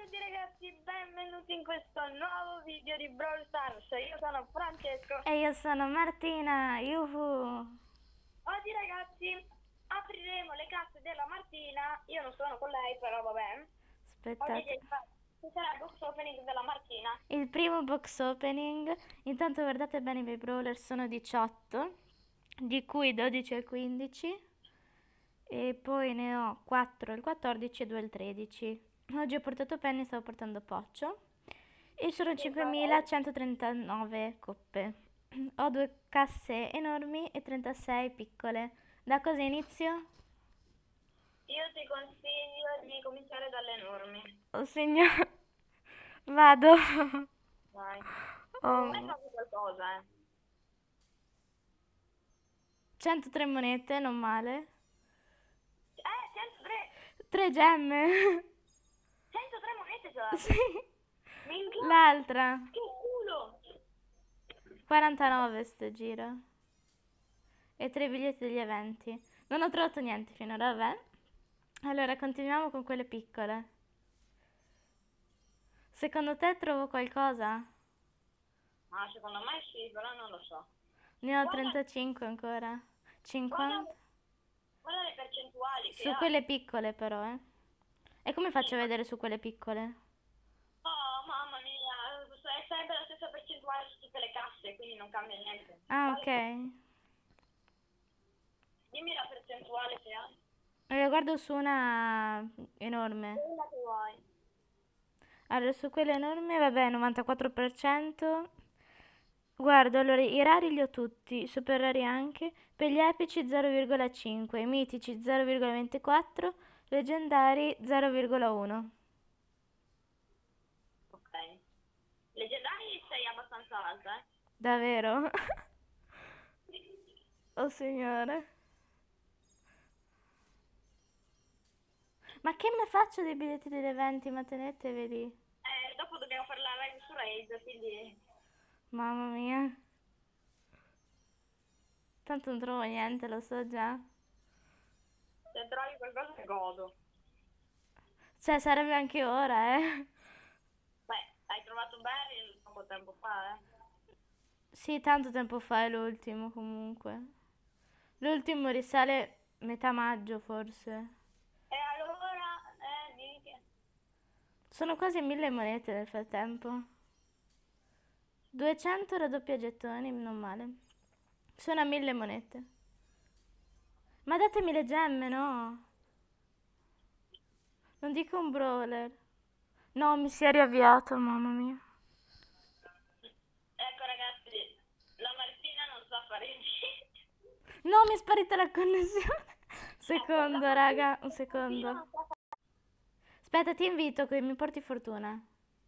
tutti ragazzi, benvenuti in questo nuovo video di Brawl Stars. Io sono Francesco E io sono Martina, yuhu! Oggi ragazzi apriremo le casse della Martina. Io non sono con lei, però vabbè. Aspettate. Ci sarà il box opening della Martina. Il primo box opening. Intanto guardate bene, i miei brawler sono 18, di cui 12 e 15. E poi ne ho 4 il 14 e 2 il 13. Oggi ho portato Penny, stavo portando Poccio. E sono 5139 coppe. Ho 2 casse enormi e 36 piccole. Da cosa inizio? Io ti consiglio di cominciare dalle enormi. Oh signore, vado. Vai. Oh. Non è proprio qualcosa, 103 monete, non male. 103. 3 gemme. 103 monete ce l'ha. Sì. Minchia. L'altra. Che culo. 49 sto giro. E 3 biglietti degli eventi. Non ho trovato niente finora, vabbè. Allora, continuiamo con quelle piccole. Secondo te trovo qualcosa? Ma secondo me sì, però non lo so. Ne ho 35 ancora. 50. Guarda le percentuali che Su ha. quelle piccole però, eh. E come faccio a vedere su quelle piccole? Oh, mamma mia, è sempre la stessa percentuale su tutte le casse, quindi non cambia niente. Ah, Vale. ok. Dimmi la percentuale che ha. Guardo su una enorme. Quella che vuoi. Allora, su quella enorme, vabbè, 94%. Guardo, allora, i rari li ho tutti, i super rari anche. Per gli epici 0,5, i mitici 0,24, leggendari 0,1. Ok. Leggendari sei abbastanza alta, Davvero? Oh signore. Ma che me faccio dei biglietti degli eventi? Ma teneteveli. Dopo dobbiamo fare la live su Raid, quindi. Mamma mia. Tanto non trovo niente, lo so già. Se trovi qualcosa godo. Cioè, sarebbe anche ora, Beh, hai trovato Barry poco tempo fa, Sì, tanto tempo fa è l'ultimo comunque. L'ultimo risale metà maggio forse. E allora, di che? Sono quasi 1000 monete nel frattempo. 200 raddoppia gettoni, non male. Sono a 1000 monete. Ma datemi le gemme, no? Non dico un brawler. No, mi si è riavviato, mamma mia. Ecco ragazzi, la Martina non sa fare niente. No, mi è sparita la connessione. Secondo, raga, un secondo. Aspetta, ti invito che mi porti fortuna.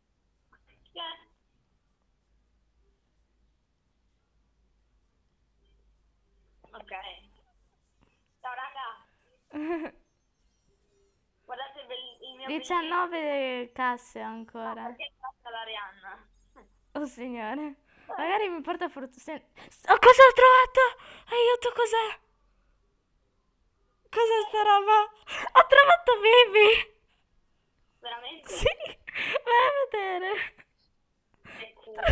Ok. Ciao raga. Guardate il mio 19 casse ancora. perché passa l'Arianna. Oh signore. Magari mi porta fortuna. Oh, cosa ho trovato? Aiuto, cos'è? Cos'è sta roba? Ho trovato Baby. Veramente? Sì, vai a vedere. Che culo.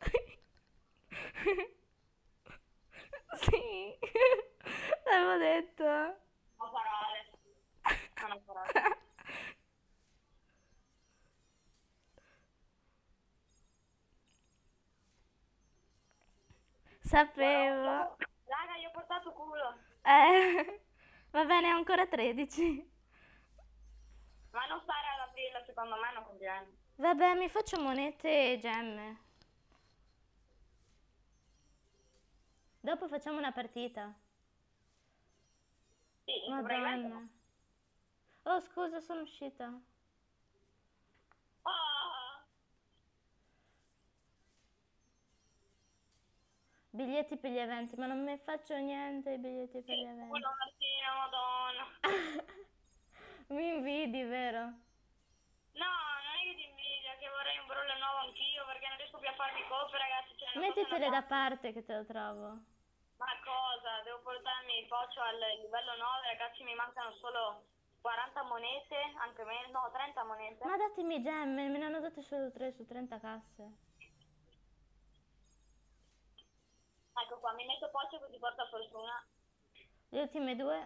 Sì, l'avevo detto. Non parole. Non ho parole. Sapevo. Raga, io ho portato culo. Va bene, ho ancora 13. Ma non stare ad aprirla, secondo me non conviene. Vabbè, mi faccio monete e gemme. Dopo facciamo una partita. Sì, Madonna. Oh, scusa, sono uscita. Oh, Biglietti per gli eventi, ma non mi faccio niente i biglietti per gli eventi. culo Martina, madonna. Mi invidi, vero? No, non è che ti invidia, che vorrei un brawler nuovo anch'io perché non riesco più a farmi coppe, ragazzi. Cioè, non so se Mettitele lo da faccio. parte che te lo trovo. Ma cosa? Devo portarmi il Poccio al livello 9, ragazzi, mi mancano solo 40 monete, anche meno, no, 30 monete. Ma datemi gemme, me ne hanno date solo 3 su 30 casse. Ecco qua, mi metto poi così porta fortuna. Le ultime 2?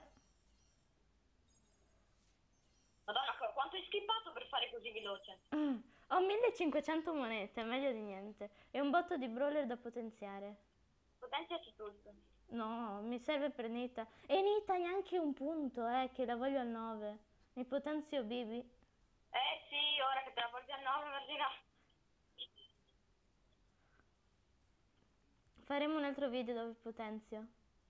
Madonna, quanto hai skippato per fare così veloce? Ho 1500 monete, meglio di niente. E un botto di brawler da potenziare. Potenziaci tutto. No, mi serve per Nita. E Nita neanche un punto, che la voglio al 9. Mi potenzio Bibi. Sì, ora che te la porti a 9, Martina. Faremo un altro video dove potenzio.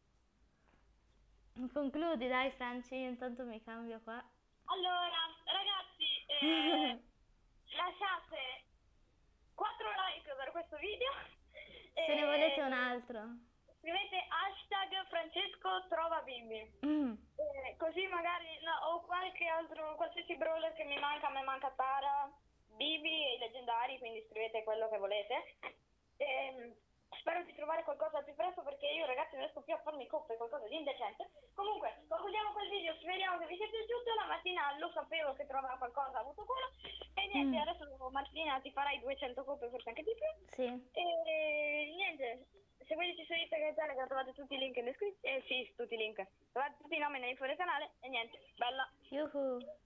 Concludi, dai, Franci, io intanto mi cambio qua. Allora, ragazzi, lasciate 4 like per questo video. Se ne volete un altro. Scrivete hashtag Francesco trova Bibi. Così magari, no, o qualche altro, qualsiasi brawler che mi manca, a me manca Tara, Bibi e i leggendari, quindi scrivete quello che volete. Spero di trovare qualcosa al più presto perché io ragazzi non riesco più a farmi coppe, qualcosa di indecente. Comunque, concludiamo quel video, speriamo che vi sia piaciuto. La mattina lo sapevo che trovava qualcosa, ha avuto culo. E niente, adesso Martina ti farai 200 coppe, forse anche di più. Sì. E niente, seguiteci su Instagram e Telegram, trovate tutti i link in descrizione. Sì, tutti i link. Trovate tutti i nomi nell'info del canale e niente, bella. Yuhu.